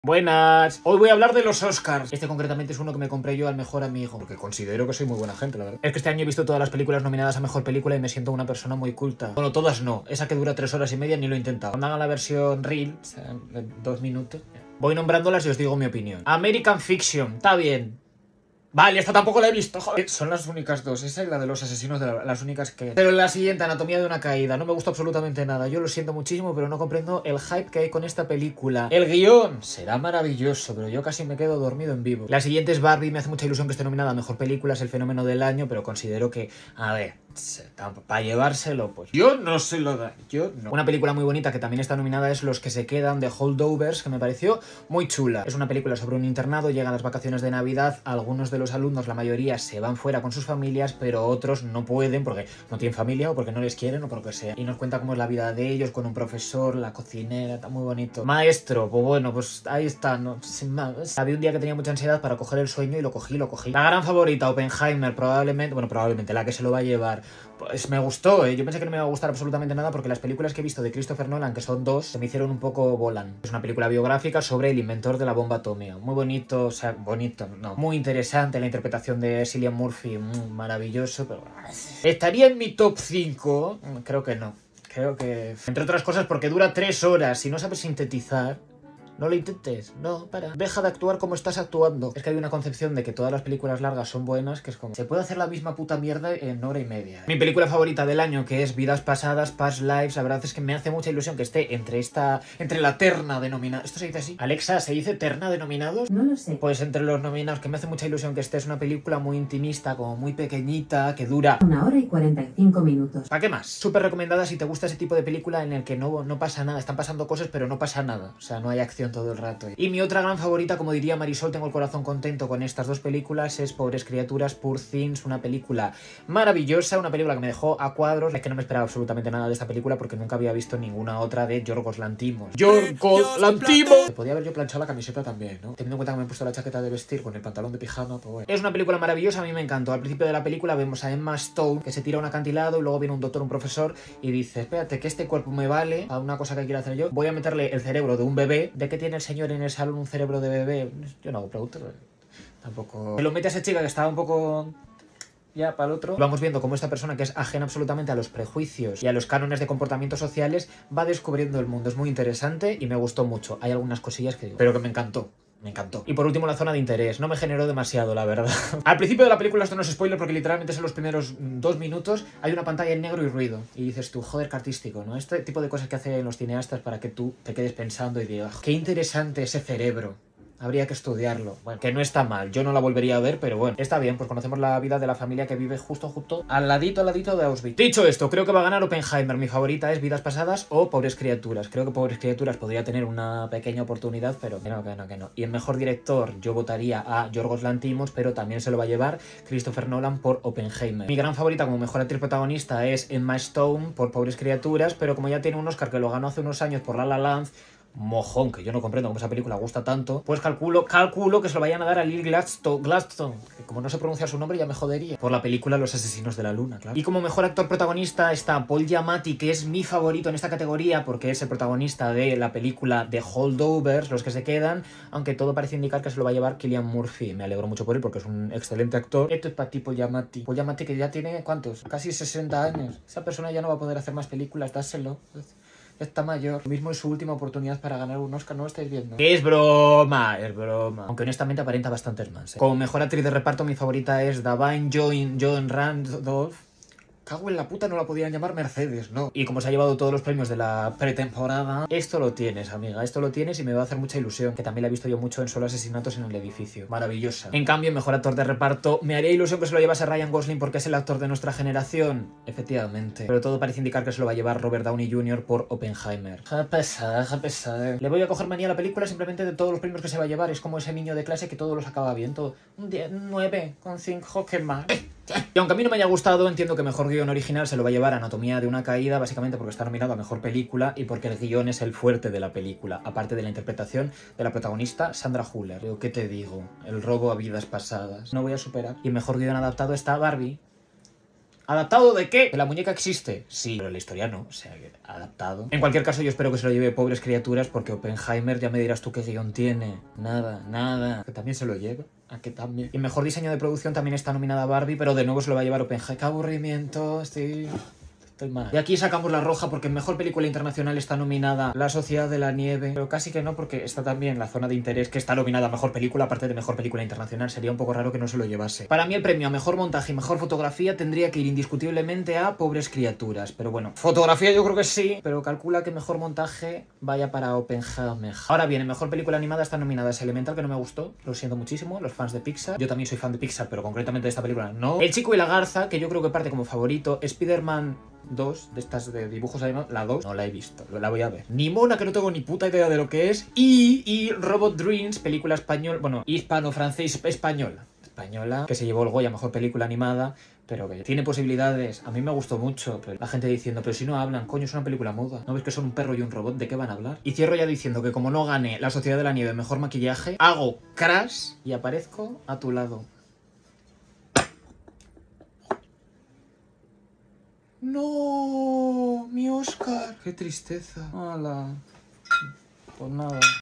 Buenas, hoy voy a hablar de los Oscars. Este concretamente es uno que me compré yo al mejor amigo, porque considero que soy muy buena gente, la verdad. Es que este año he visto todas las películas nominadas a mejor película y me siento una persona muy culta. Bueno, todas no, esa que dura 3 horas y media ni lo he intentado. Cuando hagan la versión Reel, o sea, de 2 minutos, voy nombrándolas y os digo mi opinión. American Fiction, está bien. Vale, esta tampoco la he visto, joder. Son las únicas dos, esa y la de los asesinos de las únicas que... Pero la siguiente, Anatomía de una caída, no me gusta absolutamente nada. Yo lo siento muchísimo, pero no comprendo el hype que hay con esta película. El guión será maravilloso, pero yo casi me quedo dormido en vivo. La siguiente es Barbie, me hace mucha ilusión que esté nominada a Mejor Película, es el fenómeno del año, pero considero que, a ver, para llevárselo, pues yo no se lo da, yo no. Una película muy bonita que también está nominada es Los que se quedan, de Holdovers, que me pareció muy chula. Es una película sobre un internado, llegan las vacaciones de Navidad, algunos de los alumnos, la mayoría, se van fuera con sus familias, pero otros no pueden porque no tienen familia o porque no les quieren o por lo que sea. Y nos cuenta cómo es la vida de ellos con un profesor, la cocinera, está muy bonito. Maestro, pues bueno, pues ahí está, no, sin más. Había un día que tenía mucha ansiedad para coger el sueño y lo cogí. La gran favorita, Oppenheimer, probablemente la que se lo va a llevar. Pues me gustó, yo pensé que no me iba a gustar absolutamente nada porque las películas que he visto de Christopher Nolan, que son 2, se me hicieron un poco bolan. Es una película biográfica sobre el inventor de la bomba atómica. Muy bonito, o sea, bonito, no. Muy interesante la interpretación de Cillian Murphy, maravilloso, pero... ¿Estaría en mi top 5? Creo que no. Creo que... Entre otras cosas porque dura 3 horas. Si no sabes sintetizar... No lo intentes, no, para. Deja de actuar como estás actuando. Es que hay una concepción de que todas las películas largas son buenas, que es como... Se puede hacer la misma puta mierda en hora y media. Mi película favorita del año, que es Vidas Pasadas, Past Lives, la verdad es que me hace mucha ilusión que esté entre la terna de nominados. ¿Esto se dice así? Alexa, ¿se dice terna de nominados? No lo sé. Pues entre los nominados, que me hace mucha ilusión que esté. Es una película muy intimista, como muy pequeñita, que dura... 1 hora y 45 minutos. ¿Para qué más? Súper recomendada si te gusta ese tipo de película en el que no pasa nada. Están pasando cosas, pero no pasa nada. O sea, no hay acción todo el rato. Y mi otra gran favorita, como diría Marisol, tengo el corazón contento con estas dos películas, es Pobres Criaturas, Poor Things, una película maravillosa, una película que me dejó a cuadros. Es que no me esperaba absolutamente nada de esta película porque nunca había visto ninguna otra de Yorgos Lanthimos. ¡Yorgos Lanthimos! Me podía haber yo planchado la camiseta también, ¿no? Teniendo en cuenta que me he puesto la chaqueta de vestir con el pantalón de pijama, pues bueno. Es una película maravillosa, a mí me encantó. Al principio de la película vemos a Emma Stone, que se tira a un acantilado y luego viene un doctor, un profesor, y dice, espérate, que este cuerpo me vale a una cosa que quiero hacer yo. Voy a meterle el cerebro de un bebé. ¿De qué tiene el señor en el salón un cerebro de bebé? Yo no hago preguntas, tampoco... Me lo mete a esa chica que estaba un poco... ya para el otro. Vamos viendo cómo esta persona, que es ajena absolutamente a los prejuicios y a los cánones de comportamientos sociales, va descubriendo el mundo. Es muy interesante y me gustó mucho. Hay algunas cosillas que digo, pero que me encantó. Me encantó. Y por último, la zona de interés. No me generó demasiado, la verdad. Al principio de la película, esto no es spoiler porque literalmente es en los primeros 2 minutos, hay una pantalla en negro y ruido. Y dices tú, joder, qué artístico, ¿no? Este tipo de cosas que hacen los cineastas para que tú te quedes pensando y digas, qué interesante ese cerebro. Habría que estudiarlo. Bueno, que no está mal. Yo no la volvería a ver, pero bueno. Está bien, pues conocemos la vida de la familia que vive justo al ladito de Auschwitz. Dicho esto, creo que va a ganar Oppenheimer. Mi favorita es Vidas Pasadas o Pobres Criaturas. Creo que Pobres Criaturas podría tener una pequeña oportunidad, pero que no. Y el mejor director, yo votaría a Yorgos Lanthimos, pero también se lo va a llevar Christopher Nolan por Oppenheimer. Mi gran favorita como mejor actriz protagonista es Emma Stone por Pobres Criaturas, pero como ya tiene un Oscar que lo ganó hace unos años por La La Land, mojón, que yo no comprendo cómo esa película gusta tanto, pues calculo que se lo vayan a dar a Lily Gladstone, que como no se pronuncia su nombre ya me jodería, por la película Los Asesinos de la Luna, claro. Y como mejor actor protagonista está Paul Giamatti, que es mi favorito en esta categoría porque es el protagonista de la película de Holdovers, Los que se quedan, aunque todo parece indicar que se lo va a llevar Cillian Murphy. Me alegro mucho por él porque es un excelente actor. Esto es para ti, Paul Giamatti. Paul Giamatti, que ya tiene, ¿cuántos? Casi 60 años. Esa persona ya no va a poder hacer más películas, dáselo. Está mayor. Lo mismo es su última oportunidad para ganar un Oscar, ¿no lo estáis viendo? Es broma, es broma. Aunque honestamente aparenta bastantes más, ¿eh? Como mejor actriz de reparto, mi favorita es Da'Vine Joy Randolph. Cago en la puta, no la podían llamar Mercedes, ¿no? Y como se ha llevado todos los premios de la pretemporada, esto lo tienes, amiga, esto lo tienes y me va a hacer mucha ilusión, que también la he visto yo mucho en Solo Asesinatos en el Edificio. Maravillosa. En cambio, mejor actor de reparto, me haría ilusión que se lo llevase Ryan Gosling porque es el actor de nuestra generación, efectivamente. Pero todo parece indicar que se lo va a llevar Robert Downey Jr. por Oppenheimer. Deja pesada. Le voy a coger manía a la película simplemente de todos los premios que se va a llevar. Es como ese niño de clase que todo los acaba bien, todo. Un 10, 9,5, ¿qué más? Y aunque a mí no me haya gustado, entiendo que mejor guión original se lo va a llevar Anatomía de una caída, básicamente porque está nominado a mejor película y porque el guión es el fuerte de la película, aparte de la interpretación de la protagonista Sandra Hüller. Pero, ¿qué te digo? El robo a vidas pasadas. No voy a superar. Y mejor guión adaptado está Barbie. ¿Adaptado de qué? ¿Que la muñeca existe? Sí, pero la historia no, o sea, que adaptado. En cualquier caso, yo espero que se lo lleve Pobres Criaturas, porque Oppenheimer, ya me dirás tú qué guión tiene. Nada. Que también se lo lleva. ¿A qué también? Y mejor diseño de producción también está nominada Barbie, pero de nuevo se lo va a llevar Oppenheimer. ¡Qué aburrimiento! Estoy mal. Y aquí sacamos la roja porque en mejor película internacional está nominada La Sociedad de la Nieve, pero casi que no, porque está también La Zona de Interés, que está nominada a mejor película, aparte de mejor película internacional. Sería un poco raro que no se lo llevase. Para mí el premio a mejor montaje y mejor fotografía tendría que ir indiscutiblemente a Pobres Criaturas, pero bueno, fotografía yo creo que sí, pero calcula que mejor montaje vaya para Oppenheimer. Ahora bien, en mejor película animada están nominadas Elemental, que no me gustó, lo siento muchísimo, los fans de Pixar. Yo también soy fan de Pixar, pero concretamente de esta película no. El Chico y la Garza, que yo creo que parte como favorito. Spider-Man 2, de estas de dibujos animados, la 2 no la he visto, la voy a ver. Nimona, que no tengo ni puta idea de lo que es. Y Robot Dreams, película española, bueno, hispano-francés española, que se llevó el Goya a mejor película animada, pero que tiene posibilidades. A mí me gustó mucho, pero la gente diciendo, pero si no hablan, coño, es una película muda. ¿No ves que son un perro y un robot? ¿De qué van a hablar? Y cierro ya diciendo que como no gane La Sociedad de la Nieve mejor maquillaje, hago Crash y aparezco a tu lado. No, mi Oscar. Qué tristeza. Hala. Pues nada.